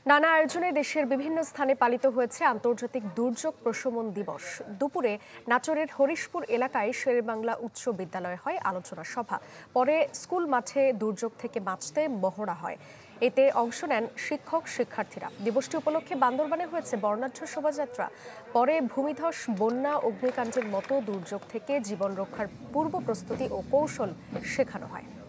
নানা আয়োজনে দেশের বিভিন্ন স্থানে পালিত হয়েছে আন্তর্জাতিক দুর্যোগ প্রশমন দিবস। দুপুরে নাটোরের হরিশপুর এলাকায় শেরেবাংলা উচ্চ বিদ্যালয়ে হয় আলোচনা সভা। পরে স্কুল মাঠে দুর্যোগ থেকে বাঁচতে মহড়া হয়। এতে অংশ নেন শিক্ষক শিক্ষার্থীরা। দিবসটি উপলক্ষে বান্দরবানে হয়েছে বর্ণাঢ্য শোভাযাত্রা। পরে ভূমিধস, বন্যা, অগ্নিকাণ্ডের মতো দুর্যোগ থেকে জীবন রক্ষার পূর্ব প্রস্তুতি ও কৌশল শেখানো হয়।